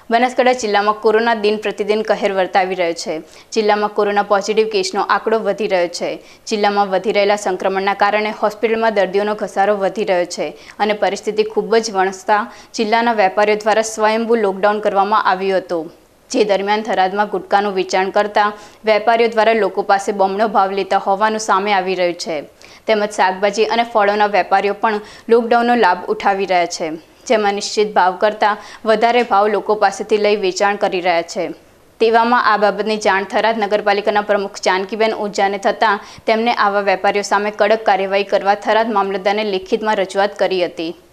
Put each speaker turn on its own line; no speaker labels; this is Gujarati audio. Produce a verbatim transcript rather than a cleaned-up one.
બનાસકાંઠા જિલ્લામાં કોરોના દિન પ્રતિદિન કહેર વર્તાવી રહ્યો છે। જિલ્લામાં કોરોના પોઝિટિવ કેસનો આંકડો વધી રહ્યો છે। જિલ્લામાં વધી રહેલા સંક્રમણના કારણે હોસ્પિટલમાં દર્દીઓનો ઘસારો વધી રહ્યો છે અને પરિસ્થિતિ ખૂબ જ વણસતા જિલ્લાના વેપારીઓ દ્વારા સ્વયંભૂ લોકડાઉન કરવામાં આવ્યું હતું। જે દરમિયાન થરાદમાં ગુટકાનું વેચાણ કરતા વેપારીઓ દ્વારા લોકો પાસે બમણો ભાવ લેતા હોવાનું સામે આવી રહ્યું છે। તેમજ શાકભાજી અને ફળોના વેપારીઓ પણ લોકડાઉનનો લાભ ઉઠાવી રહ્યા છે, જેમાં નિશ્ચિત ભાવ કરતાં વધારે ભાવ લોકો પાસેથી લઈ વેચાણ કરી રહ્યા છે। તેવામાં આ બાબતની જાણ થરાદ નગરપાલિકાના પ્રમુખ જાનકીબેન ઓઝાને થતાં તેમને આવા વેપારીઓ સામે કડક કાર્યવાહી કરવા થરાદ મામલતદારને લેખિતમાં રજૂઆત કરી હતી।